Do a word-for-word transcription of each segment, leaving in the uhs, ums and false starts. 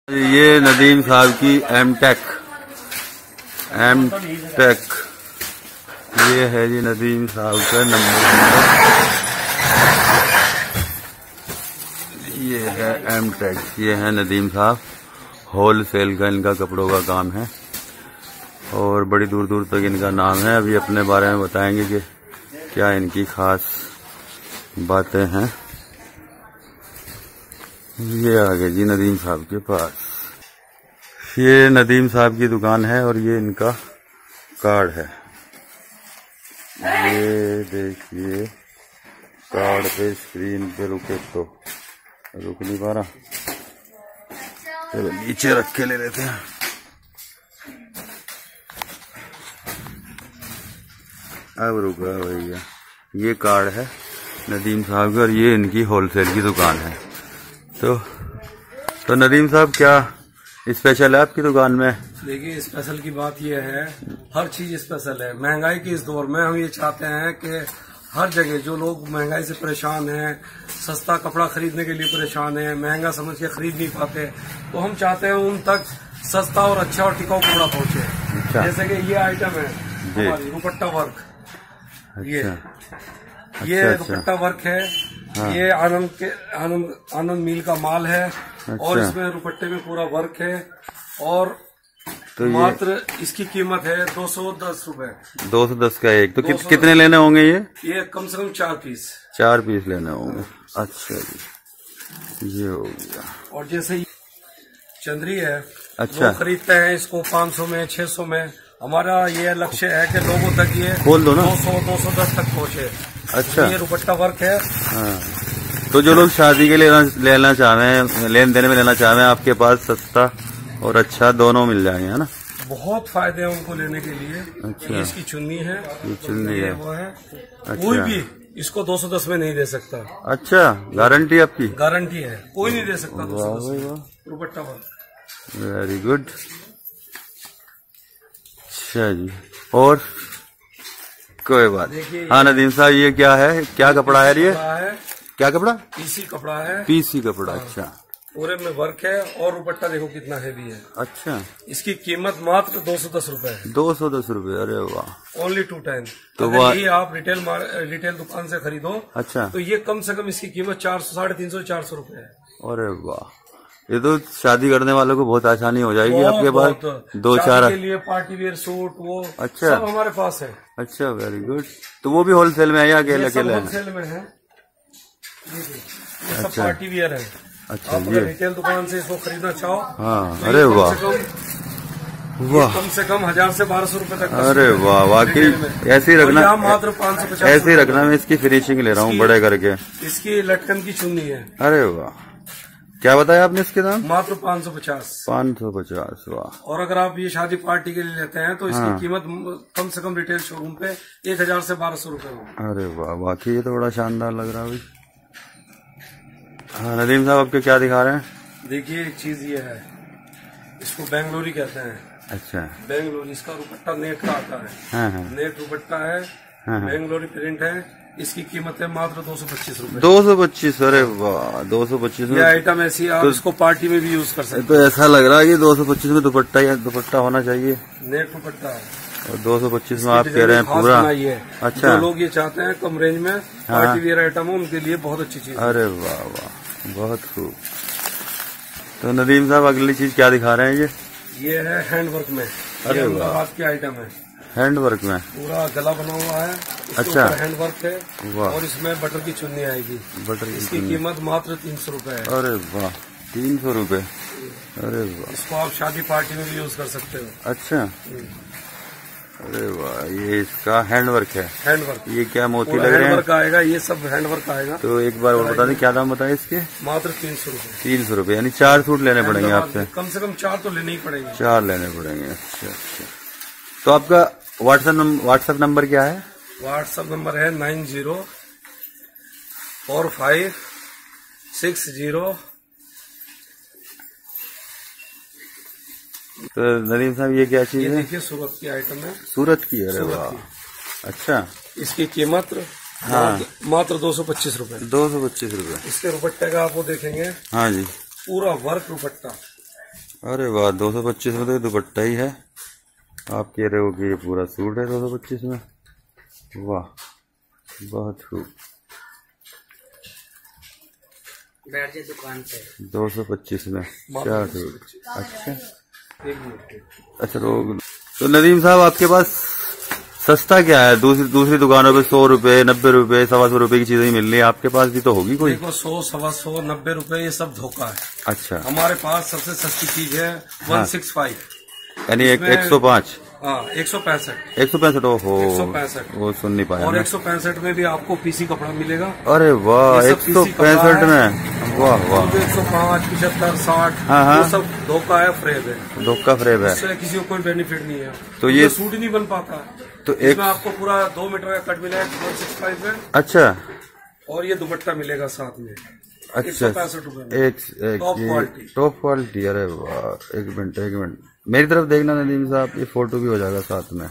ये नदीम साहब की एम टेक एम टेक ये है जी नदीम साहब का नंबर। ये है एम टेक, ये है नदीम साहब। होल सेल का इनका कपड़ों का काम है और बड़ी दूर दूर तक इनका नाम है। अभी अपने बारे में बताएंगे कि क्या इनकी खास बातें हैं। ये आ गए जी नदीम साहब के पास। ये नदीम साहब की दुकान है और ये इनका कार्ड है। ये देखिए कार्ड पे स्क्रीन पे रुके तो रुक नहीं पा रहा, चलो नीचे रख के ले लेते हैं। अब रुका भैया, ये कार्ड है नदीम साहब का और ये इनकी होलसेल की दुकान है। तो तो नदीम साहब क्या स्पेशल है आपकी दुकान में? देखिए स्पेशल की बात यह है, हर चीज स्पेशल है। महंगाई के इस दौर में हम ये चाहते हैं कि हर जगह जो लोग महंगाई से परेशान हैं, सस्ता कपड़ा खरीदने के लिए परेशान हैं, महंगा समझ के खरीद नहीं पाते, तो हम चाहते हैं उन तक सस्ता और अच्छा और टिकाऊ कपड़ा पहुंचे। अच्छा। जैसे कि ये आइटम है हमारी दुपट्टा वर्क। अच्छा। ये अच्छा, ये अच्छा। दुपट्टा वर्क है। हाँ। ये आनंद के आनंद आनंद मील का माल है। अच्छा। और इसमें दुपट्टे में पूरा वर्क है और तो मात्र इसकी कीमत है दो सौ दस रूपए। दो सौ दस का एक। तो कि, कितने लेने होंगे ये? ये कम से कम चार पीस चार पीस लेने होंगे। अच्छा जी, ये हो गया। और जैसे चंद्री है, अच्छा, लोग खरीदते हैं इसको पाँच सौ में, छह सौ में। हमारा ये लक्ष्य है कि लोगों तक ये खोल दो ना दो सौ दो सौ दस तक पहुँचे। अच्छा। ये दुपट्टा वर्क है। हाँ। तो जो लोग शादी के लिए लेना चाह रहे हैं, लेन देन में लेना चाह रहे हैं, आपके पास सस्ता और अच्छा दोनों मिल जाएंगे, है ना? बहुत फायदे हैं उनको लेने के लिए। अच्छा। इसकी चुन्नी है, ये चुन्नी है, वो है। अच्छा। कोई भी इसको दो सौ दस में नहीं दे सकता। अच्छा, गारंटी आपकी? गारंटी है, कोई नहीं दे सकता दो सौ दस में दुपट्टा वर्क। Very good. अच्छा जी, और कोई बात। हाँ नदीम साहब, ये क्या है, क्या कपड़ा है ये? क्या कपड़ा? पीसी कपड़ा है। पीसी कपड़ा। अच्छा। पूरे में वर्क है और दुपट्टा देखो कितना हैवी है। अच्छा। इसकी कीमत मात्र दो सौ दस रूपए है। दो सौ दस रूपए? अरे वाह। Only two ten. तो ये आप रिटेल रिटेल दुकान से खरीदो। अच्छा। तो ये कम से कम इसकी कीमत चार सौ साढ़े तीन सौ चार सौ रूपये है। अरे वाह, ये तो शादी करने वालों को बहुत आसानी हो जाएगी। आपके पास दो चार के लिए पार्टी वेयर सूट वो अच्छा सब हमारे पास है। अच्छा, वेरी गुड। तो वो भी होलसेल में है या अकेले अकेले? होलसेल में है। ये सब पार्टी वियर है। अच्छा। आप अगर रिटेल दुकान से इसको खरीदना चाहो, हाँ, तो अरे वाह वाह, कम से कम हजार से बारह सौ रूपये तक। अरे वाह, वाकई ऐसे ही रखना, मात्र पाँच सौ पचास ऐसे ही रखना। मैं इसकी फिनिशिंग ले रहा हूँ बड़े करके। इसकी लटकन की चुन्नी है। अरे वाह, क्या बताया आपने इसके दाम? मात्र पाँच सौ पचास। पाँच सौ पचास, वाह। और अगर आप ये शादी पार्टी के लिए लेते हैं तो इसकी हाँ। कीमत कम से कम रिटेल शोरूम पे एक हजार से बारह सौ रूपये हो। अरे वाह, वाकई ये तो बड़ा शानदार लग रहा है भाई। हाँ नदीम साहब, आपके क्या दिखा रहे हैं? देखिए एक चीज ये है, इसको बेंगलोरी कहते हैं। अच्छा। बेंगलोरी, इसका दुपट्टा नेट का आता है। हाँ हाँ। नेट दुपट्टा है। हाँ हाँ। बेंगलोरी प्रिंट है। इसकी कीमत है मात्र दो सौ पच्चीस रूपए। दो सौ पच्चीस? अरे वाह, दो सौ पच्चीस में ये आइटम ऐसी आप तो, इसको पार्टी में भी यूज कर सकते हैं। तो ऐसा लग रहा है कि दो सौ पच्चीस में दुपट्टा या दुपट्टा होना चाहिए। नेट दुपट्टा है और दो सौ पच्चीस में आप कह रहे हैं पूरा। अच्छा। जो लोग ये चाहते हैं कम रेंज में पार्टी वेयर आइटम हो, उनके लिए बहुत अच्छी चीज। अरे वाह वाह, बहुत खूब। तो नदीम साहब अगली चीज क्या दिखा रहे हैं? ये ये है हैंडवर्क में। अरे वाह, आपकी आइटम है हैंडवर्क में, पूरा गला बना हुआ है। अच्छा। हैंडवर्क है। वाह। और इसमें बटर की चुन्नी आएगी। बटर की इसकी कीमत मात्र तीन सौ रूपये है। अरे वाह, तीन सौ रूपये। अरे वाह, इसको आप शादी पार्टी में भी यूज कर सकते हो। अच्छा। अरे वाह, ये इसका हैंडवर्क है। हैंडवर्क। ये क्या मोती लग रहे हैं? हैंडवर्क आएगा, ये सब हैंडवर्क आएगा। तो एक बार और बता दें क्या दाम बताए इसके? मात्र तीन सौ रूपये। तीन सौ रूपये, यानी चार सूट लेने पड़ेंगे आपसे? कम से कम चार तो लेने ही पड़ेंगे। चार लेने पड़ेंगे। अच्छा अच्छा। तो आपका व्हाट्सएप नंबर व्हाट्सएप नंबर क्या है? व्हाट्सएप नंबर है nine zero four five six zero. तो नदीम साहब, ये क्या चीज है? देखिए सूरत की आइटम है। सूरत की? अरे वाह। अच्छा। इसकी कीमत हाँ मात्र दो सौ पच्चीस रूपये। दो सौ पच्चीस रूपये। इसके दुपट्टे का आपको देखेंगे। हाँ जी, पूरा वर्क दुपट्टा। अरे वाह, दो सौ पच्चीस में तो दुपट्टा ही है। आप कह रहे हो कि ये पूरा सूट है दो सौ पच्चीस में। वाह, बहुत खूब। बैठ जाए दुकान पे। दो सौ पच्चीस में क्या सूट। अच्छा अच्छा। तो, तो नदीम साहब, आपके पास सस्ता क्या है? दूसरी दूसरी दुकानों पे सौ रुपए, नब्बे रुपए, सवा सौ रुपए की चीजें ही मिल रही है, आपके पास भी तो होगी कोई? देखो, सौ, सवा सौ, नब्बे रुपए, ये सब धोखा है। अच्छा। हमारे पास सबसे सस्ती चीज है वन सिक्स फाइव, यानी एक एक सौ पाँच। हाँ, एक सौ पैंसठ। एक सौ पैंसठ हो एक सौ पैंसठ वो सुन नहीं पाया। और एक सौ पैंसठ में भी आपको पीसी कपड़ा मिलेगा। अरे वाह, एक सौ पैंसठ में। वाह वाह। एक सौ पाँच, पिछहत्तर, साठ, हाँ हाँ, वो सब धोखा है, फ्रेब है। धोखा फ्रेब है, इससे किसी को कोई बेनिफिट नहीं है। तो ये सूट ही नहीं बन पाता। तो एक आपको पूरा दो मीटर का कट मिलेगा वन सिक्स फाइव में। अच्छा। और ये दुपट्टा मिलेगा साथ में। अच्छा, पैंसठ रुपए एक टॉप क्वालिटी। Top quality. अरे वाह, एक मिनट एक मिनट मेरी तरफ देखना नदीम साहब, ये फोटो भी हो जाएगा साथ में।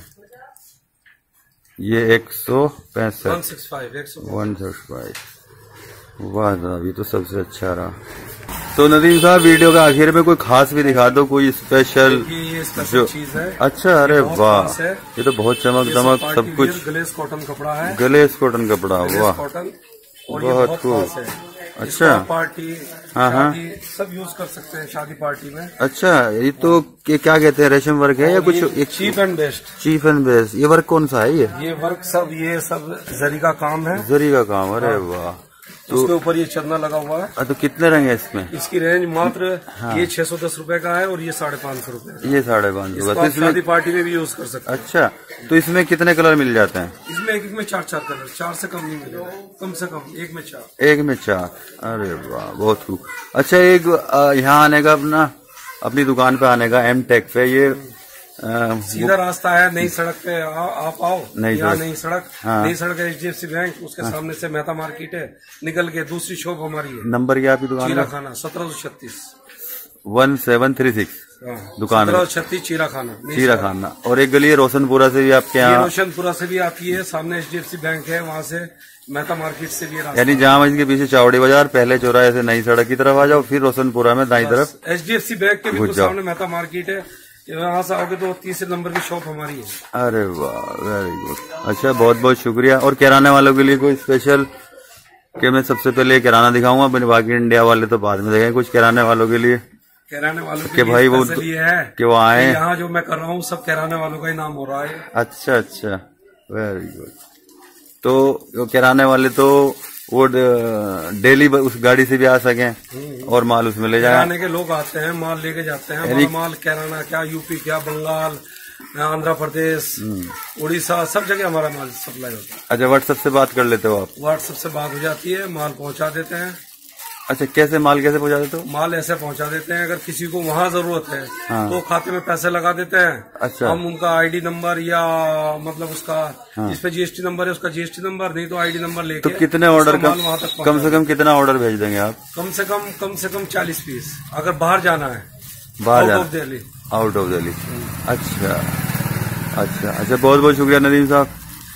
ये एक सौ पैंसठ, वन सिक्स फाइव। वाह साहब, ये तो सबसे अच्छा रहा। तो नदीम साहब, वीडियो का आखिर में कोई खास भी दिखा दो, कोई स्पेशल ये जो चीज है। अच्छा, अरे वाह, ये तो बहुत चमक दमक सब कुछ। ग्लेस कॉटन कपड़ा है। ग्लेस कॉटन कपड़ा। वाह, कॉटन। और बहुत खूब। अच्छा, पार्टी, हाँ हाँ, सब यूज कर सकते हैं शादी पार्टी में। अच्छा, ये तो क्या कहते हैं, रेशम वर्क है या कुछ? एक cheap and best. Cheap and best. ये वर्क कौन सा है? ये ये वर्क सब ये सब जरी का काम है। जरी का काम। अरे वाह। तो उसके ऊपर ये चंदा लगा हुआ है। तो कितने रंग है इसमें? इसकी रेंज मात्र हाँ। ये छह सौ दस रूपये का है और ये साढ़े पाँच सौ रूपये। ये साढ़े पाँच सौ का। शादी पार्टी में भी यूज कर सकते हैं। अच्छा, तो इसमें कितने कलर मिल जाते हैं? इसमें एक एक में चार चार कलर, चार से कम नहीं मिलेगा, कम से कम एक में चार। एक में चार। अरे वाह, बहुत खूब। अच्छा, एक यहाँ आने का, अपना अपनी दुकान पे आने का, एम टेक पे, ये आ, सीधा रास्ता है, नई सड़क पे आ, आप आओ। नई सड़क, नई सड़क, हाँ। नई सड़क H D F C bank, उसके हाँ। सामने से मेहता मार्केट है, निकल के दूसरी शॉप हमारी है। नंबर क्या आपकी दुकान? चीरा खाना, सत्रह सौ छत्तीस, वन सेवन थ्री सिक्स दुकान, सत्रह सौ छत्तीस, चीरा खाना। चीरा खाना। और एक गली है रोशनपुरा से भी आपके यहाँ? रोशनपुरा से भी आती है, सामने H D F C bank है, वहाँ से मेहता मार्केट से भी। यानी जामा मस्जिद के पीछे चावड़ी बाजार, पहले चौराहे से नई सड़क की तरफ आ जाओ, फिर रोशनपुरा में दाई तरफ H D F C bank के बिल्कुल सामने मेहता मार्केट है। यहाँ से आओगे तो तीसरे नंबर की शॉप हमारी है। अरे वाह, वेरी गुड। अच्छा, बहुत बहुत शुक्रिया। और किराने वालों के लिए कोई स्पेशल? कि मैं सबसे पहले किराना दिखाऊंगा, बाकी इंडिया वाले तो बाद में देखेंगे। कुछ किराने वालों के लिए? किराने वालों के लिए भाई वो ये है कि वो आए। यहाँ जो मैं कर रहा हूँ सब किराने वालों का ही नाम हो रहा है। अच्छा अच्छा, वेरी गुड। तो किराने वाले तो वो डेली उस गाड़ी से भी आ सकें और माल उसमें ले जाए। किराने के लोग आते हैं, माल लेके जाते हैं। हमारा माल किराना क्या यूपी, क्या बंगाल, आंध्र प्रदेश, उड़ीसा, सब जगह हमारा माल सप्लाई होता है। अच्छा, व्हाट्सएप से बात कर लेते हो आप? व्हाट्सएप से बात हो जाती है, माल पहुंचा देते हैं। अच्छा, कैसे माल कैसे पहुंचा देते हो? माल ऐसे पहुंचा देते हैं, अगर किसी को वहाँ जरूरत है हाँ। तो खाते में पैसे लगा देते हैं। अच्छा, हम उनका आईडी नंबर या मतलब उसका हाँ। जिस पे जीएसटी नंबर है उसका जीएसटी नंबर, नहीं तो आईडी नंबर लेके। तो कितने ऑर्डर कम, कम से कम कितना ऑर्डर भेज देंगे आप? कम से कम कम से कम चालीस पीस, अगर बाहर जाना है। बाहर out of Delhi? Out of Delhi. अच्छा अच्छा अच्छा, बहुत बहुत शुक्रिया नदीम साहब।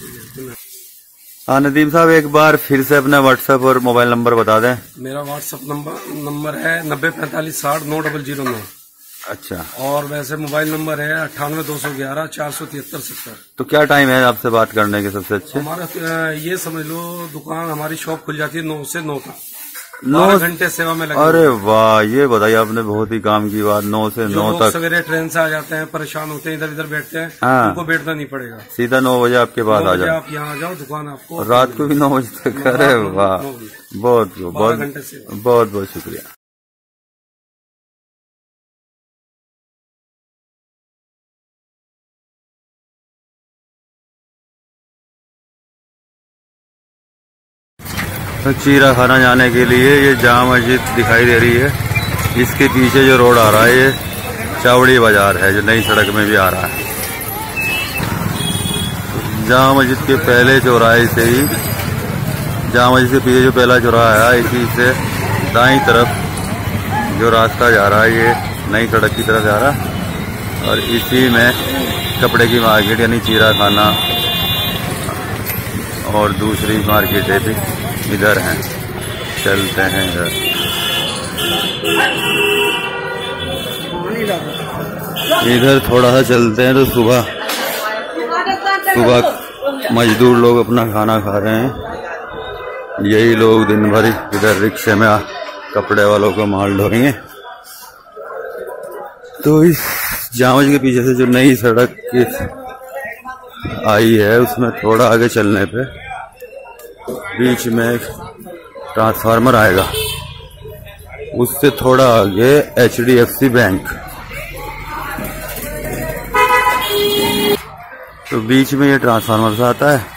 हाँ नदीम साहब, एक बार फिर से अपना व्हाट्सएप और मोबाइल नंबर बता दें। मेरा व्हाट्सएप नंबर नंबर है नब्बे पैंतालीस साठ नौ डबल जीरो नौ। अच्छा, और वैसे मोबाइल नंबर है अट्ठानवे दो सौ ग्यारह चार सौ तिहत्तर सत्तर। तो क्या टाइम है आपसे बात करने के सबसे अच्छे? हमारा ये समझ लो, दुकान हमारी शॉप खुल जाती है नौ से नौ तक, नौ घंटे सेवा में लगे। अरे वाह, ये बताइए आपने बहुत ही काम की बात। नौ से नौ तक। सवेरे ट्रेन से आ जाते हैं, परेशान होते हैं, इधर इधर बैठते हैं, हाँ। उनको बैठना नहीं पड़ेगा, सीधा नौ बजे आपके पास आ जाओ। आप यहाँ आ जाओ, दुकान आपको रात को भी नौ बजे तक। अरे वाह, बहुत बहुत घंटे से बहुत बहुत शुक्रिया। तो चीरा खाना जाने के लिए ये जामा मस्जिद दिखाई दे रही है, इसके पीछे जो रोड आ रहा है ये चावड़ी बाजार है, जो नई सड़क में भी आ रहा है। जामा मस्जिद के पहले चौराहे से ही, जामा मस्जिद के पीछे जो पहला चौराहा है, इसी से दाईं तरफ जो रास्ता जा रहा है ये नई सड़क की तरफ जा रहा है। और इसी में कपड़े की मार्केट यानी चीरा खाना और दूसरी मार्केटें भी इधर हैं। चलते हैं इधर। इधर थोड़ा सा चलते हैं तो सुबह सुबह मजदूर लोग अपना खाना खा रहे हैं। यही लोग दिन भर इधर रिक्शे में कपड़े वालों को माल ढोएंगे। तो इस जामज के पीछे से जो नई सड़क की आई है उसमें थोड़ा आगे चलने पे बीच में एक ट्रांसफार्मर आएगा, उससे थोड़ा आगे H D F C bank. तो बीच में ये ट्रांसफार्मर सा आता है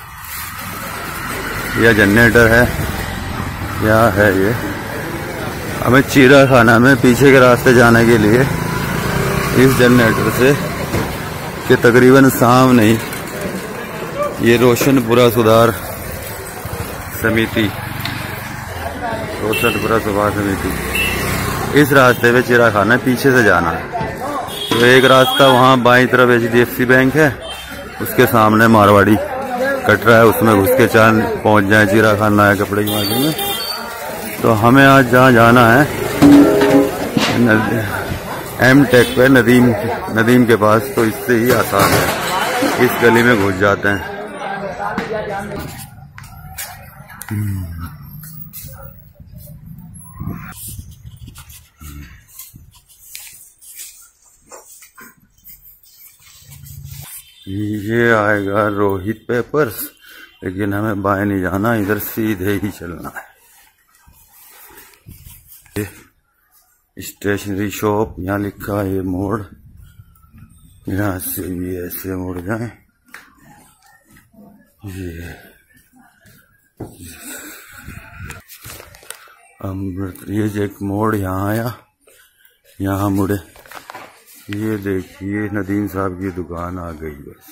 या जनरेटर है या है ये। हमें चीरा खाना में पीछे के रास्ते जाने के लिए इस जनरेटर से कि तकरीबन सामने ही ये रोशनपुरा सुधार समिति रोशनपुरा सुधार समिति इस रास्ते पे चिरा खाना है, पीछे से जाना है। तो एक रास्ता वहाँ बाईं तरफ H D F C bank है, उसके सामने मारवाड़ी कट रहा है, उसमें घुस के चांद पहुँच जाए चिरा खाना है कपड़े की मार्केट में। तो हमें आज जहाँ जाना है एम टेक पे नदीम नदीम के पास, तो इससे ही आसान है, इस गली में घुस जाते हैं। ये आएगा रोहित पेपर्स, लेकिन हमें बाएं नहीं जाना, इधर सीधे ही चलना है। स्टेशनरी शॉप यहाँ लिखा है, ये मोड़, यहाँ से भी ऐसे मुड़ जाए। ये अमृत, ये एक मोड़ यहाँ आया, यहाँ मुड़े। ये देखिए नदीम साहब की दुकान आ गई। बस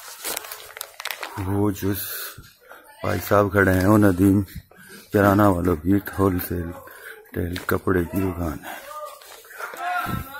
वो जो भाई साहब खड़े हैं वो नदीम किराना वालों की होलसेल टेल कपड़े की दुकान है।